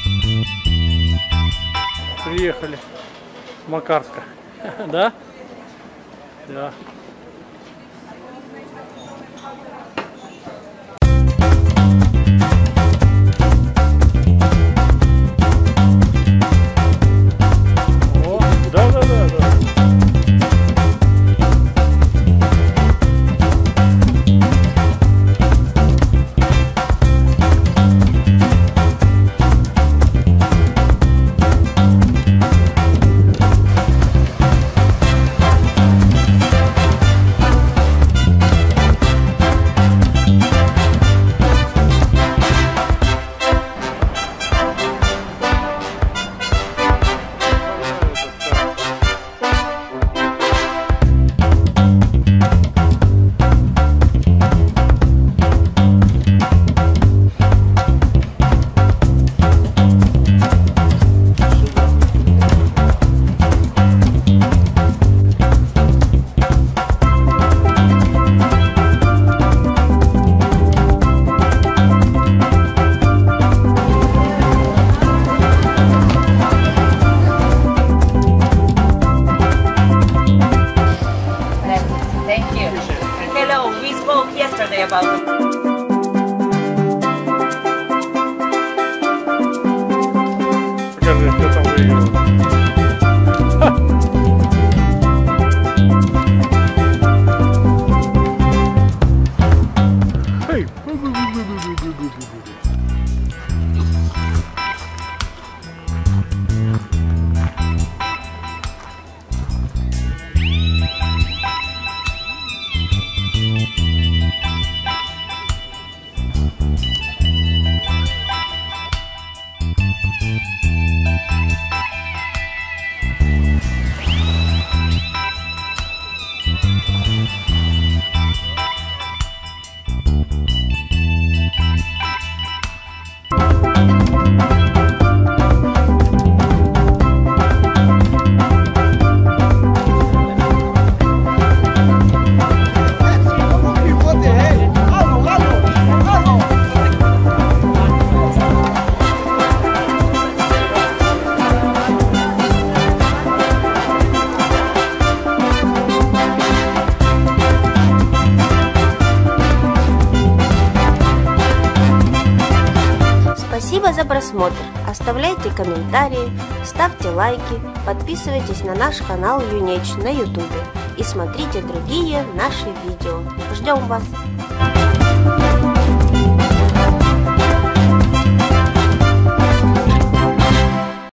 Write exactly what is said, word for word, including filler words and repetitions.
Приехали с Макарска. Да? Да. О, да, да, да, да. Yesterday about it. Покажи, кто там выиграл. Эй! Спасибо за просмотр, оставляйте комментарии, ставьте лайки, подписывайтесь на наш канал Юнеч на ютубе и смотрите другие наши видео. Ждем вас!